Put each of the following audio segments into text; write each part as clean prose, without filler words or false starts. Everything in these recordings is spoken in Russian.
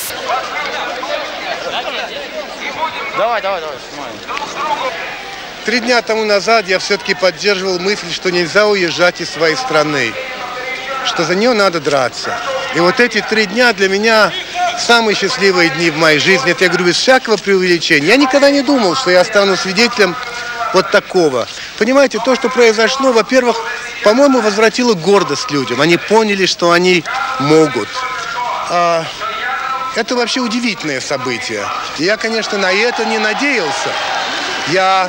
Давай, снимай. 3 дня тому назад я все-таки поддерживал мысль, что нельзя уезжать из своей страны, что за нее надо драться. И вот эти 3 дня для меня самые счастливые дни в моей жизни. Это я говорю без всякого преувеличения. Я никогда не думал, что я стану свидетелем вот такого. Понимаете, то, что произошло, во-первых, по-моему, возвратило гордость людям. Они поняли, что они могут. Это вообще удивительное событие. И я, конечно, на это не надеялся. Я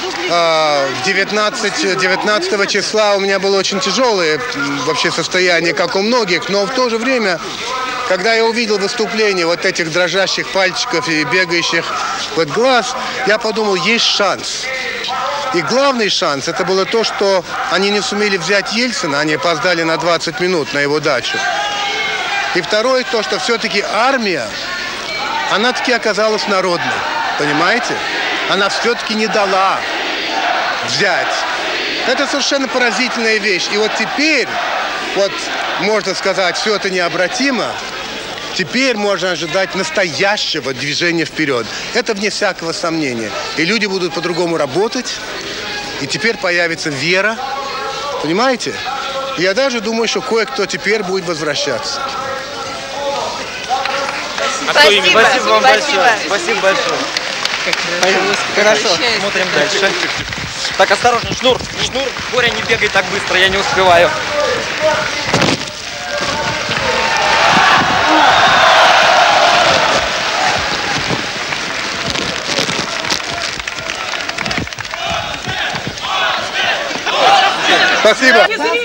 19 числа у меня было очень тяжелое вообще состояние, как у многих, но в то же время, когда я увидел выступление вот этих дрожащих пальчиков и бегающих вот глаз, я подумал, есть шанс. И главный шанс, это было то, что они не сумели взять Ельцина, они опоздали на 20 минут на его дачу. И второе, то, что все-таки армия, она таки оказалась народной, понимаете? Она все-таки не дала взять. Это совершенно поразительная вещь. И вот теперь, вот можно сказать, все это необратимо. Теперь можно ожидать настоящего движения вперед. Это вне всякого сомнения. И люди будут по-другому работать. И теперь появится вера. Понимаете? Я даже думаю, что кое-кто теперь будет возвращаться. Спасибо. Спасибо вам большое. Спасибо большое. Хорошо, смотрим дальше. Так, осторожно, шнур. Боря, не бегай так быстро, я не успеваю. Спасибо.